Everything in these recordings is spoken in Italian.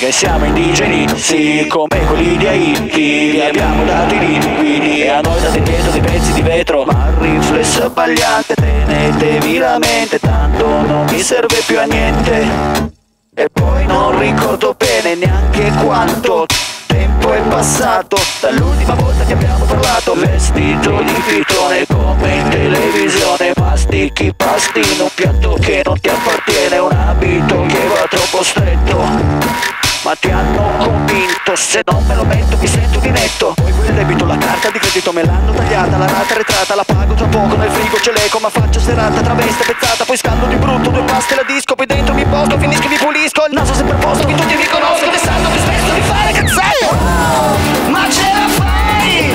e siamo indigeni, sì, come quelli di Haiti. Vi abbiamo dato i liquidi e a noi date dietro dei pezzi di vetro. Ma il riflesso abbagliante, tenetevi la mente, tanto non mi serve più a niente. E poi non ricordo bene neanche quanto tempo è passato dall'ultima volta che abbiamo parlato. Vestito di fitone come in televisione, mastichi pasti in un piatto che non ti appartiene, un abito che va troppo stretto. Ma ti hanno convinto, se non me lo metto mi sento di netto. Poi quel debito, la carta di credito me l'hanno tagliata, la rata retrata la pago tra poco, nel frigo ce l'eco ma faccio serata, traveste pezzata, poi scaldo di brutto, due paste la disco, poi dentro mi posto, finisco e mi pulisco, il naso sempre a posto, che tutti mi conoscono, pensando che smesso di fare cazzate. Ma ce la fai!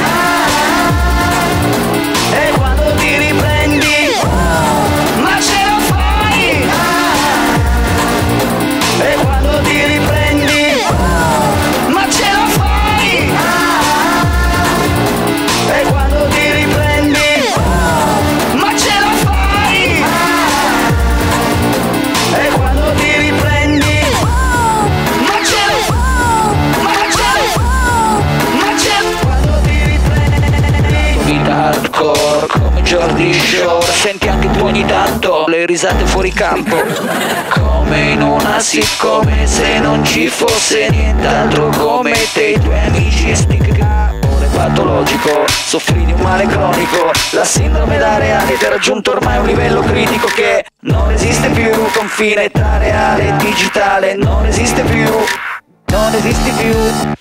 E quando ti riprendi, ma ce la fai! E quando ti riprendi, ma ce la fai! E quando ti riprendi, ma ce la fai! E quando ti riprendi, ma ce la quando ti riprendi. Vita hardcore come Jordi Shore, senti anche tu ogni tanto le risate fuori campo, come in una siccome se non ci fosse nient'altro come te, i tuoi amici e sti c***o patologico, soffri di un male cronico, la sindrome da reale ti ha raggiunto ormai un livello critico che non esiste più, confine tra reale e digitale, non esiste più, non esisti più.